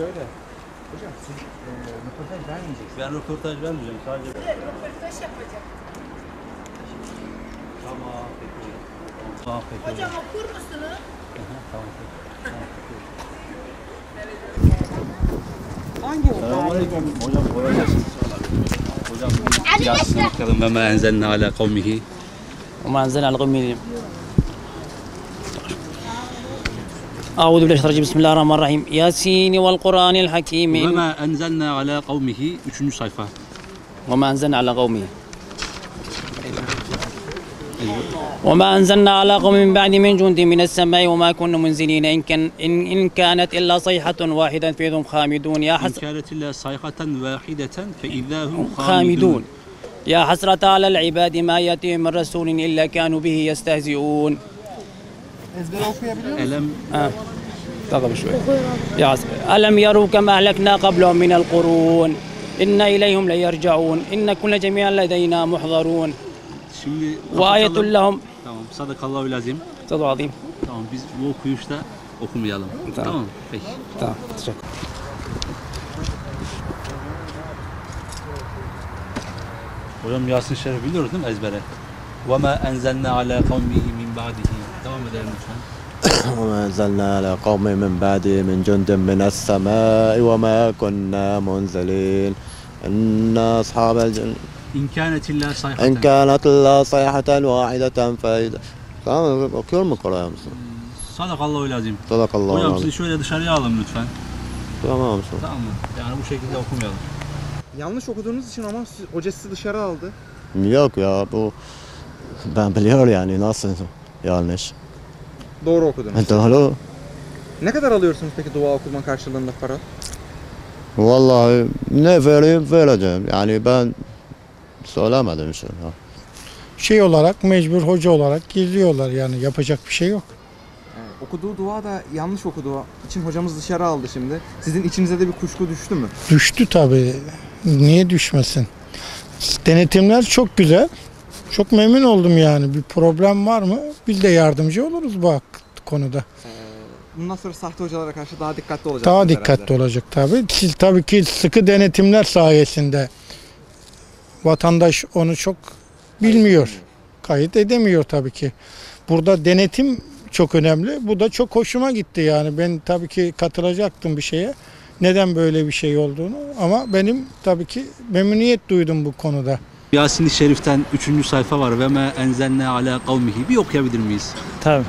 şöyle. Hocam siz röportaj vermeyeceksiniz. Ben röportaj vermeyeceğim sadece. Röportaj yapacak. Tamam peki. Tamam peki. Hocam okur musunuz? Tamam peki. Hangi Selamünaleyküm. Hocam kolay gelsin. Hocam Yasin bakalım ve ma enzelna ala kavmihi. وما أنزلنا على قومه أعوذ بالله من الشيطان الرجيم بسم الله الرحمن الرحيم ياسين والقرآن الحكيم Ve ma enzelna ala kavmihi 3. sayfa. وما أنزلنا على قومه وما أنزلنا على قوم من بعد من جند من السماء وما كنا منزلين إن كانت إلا صيحة واحدة فإذا هم خامدون يا İn kânet illa sayhatan vâhideten fe izâhum خامدون يا حسرة على العباد ما يأتيهم من رسول إلا كانوا به يستهزئون. Ezbere okuyabiliyor musun? Elem طغى شوي يا ألم يروا كما أهلكنا قبلهم من القرون إن إليهم ليرجعون إن كل جميع لدينا محضرون şimdi وآية لهم. Tamam. Sadakallahu lazim. صدق عظيم. Tamam biz bu okuyuşta okumayalım. Tamam. Tamam. Peki. تمام تشكر. Hocam Yasin Şerif biliyoruz değil mi ezbere? Ve ma enzelna ala kavmihi min ba'dihi. Devam edelim lütfen. وما أنزلنا على قوم من بعده من جند من السماء وما كنا منزلين إن أصحاب الجنة İn kânet illa إن sayhaten. كانت إلا صيحة واحدة فإذا Tamam okuyor mu Kur'an mısın? Sadakallahu lazim. Sadakallahu Hocam aleyhi. sizi şöyle dışarıya alın lütfen. Tamam mısın? Tamam mı? Yani bu şekilde okumayalım. Yanlış okuduğunuz için ama hoca sizi dışarı aldı. Yok ya bu ben biliyorum yani nasıl yanlış. Doğru okudunuz. Doğru. Ne kadar alıyorsunuz peki dua okuma karşılığında para? Vallahi ne vereceğim yani ben söylemedim şimdi. Şey olarak mecbur hoca olarak geliyorlar yani yapacak bir şey yok. Okuduğu dua da yanlış okuduğu için hocamız dışarı aldı şimdi. Sizin içinize de bir kuşku düştü mü? Düştü tabii. Niye düşmesin? Denetimler çok güzel. Çok memnun oldum yani. Bir problem var mı? Biz de yardımcı oluruz bu konuda. Bundan sonra sahte hocalara karşı daha dikkatli olacaksınız Daha herhalde. dikkatli olacak tabii. Siz tabii ki sıkı denetimler sayesinde vatandaş onu çok bilmiyor. Kayıt edemiyor tabii ki. Burada denetim çok önemli. Bu da çok hoşuma gitti yani. Ben tabii ki katılacaktım bir şeye. Neden böyle bir şey olduğunu ama benim tabii ki memnuniyet duydum bu konuda. Yasin-i Şerif'ten 3. sayfa var. Ve ma enzelna ala kavmihi. Bir okuyabilir miyiz? طيب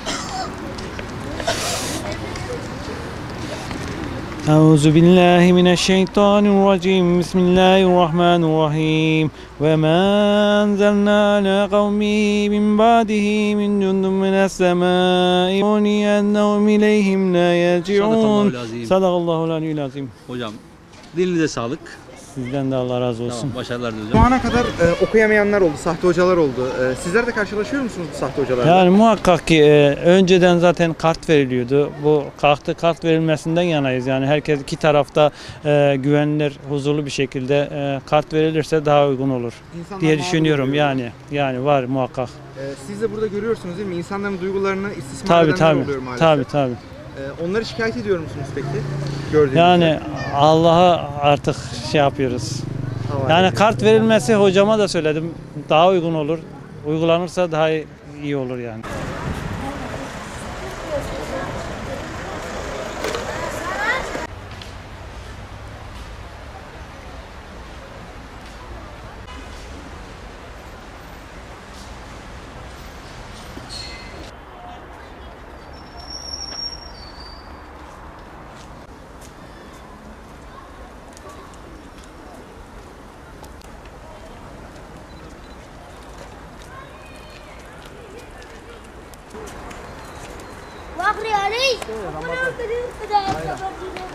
أعوذ بالله من الشيطان الرجيم بسم الله الرحمن الرحيم وما أنزلنا على قومه من بعده من جند من السماء أنهم إليهم لا يرجعون صدق الله العلي العظيم. Hocam dilinize sağlık. Sizden de Allah razı olsun. Tamam, başarılar diliyorum. Şu ana kadar okuyamayanlar oldu, sahte hocalar oldu. Sizler de karşılaşıyor musunuz bu sahte hocalarla? Yani muhakkak ki önceden zaten kart veriliyordu. Bu kart verilmesinden yanayız. Yani herkes iki tarafta güvenilir, huzurlu bir şekilde kart verilirse daha uygun olur İnsanlar diye mağdur düşünüyorum oluyor. yani var muhakkak. Siz de burada görüyorsunuz değil mi? İnsanların duygularını istismar edenler Tabii oluyor maalesef. tabii. Onları şikayet ediyor musunuz peki? Gördüğünüzde. Yani Allah'a artık şey yapıyoruz. Yani kart verilmesi hocama da söyledim. Daha uygun olur. Uygulanırsa daha iyi olur yani. واخري علي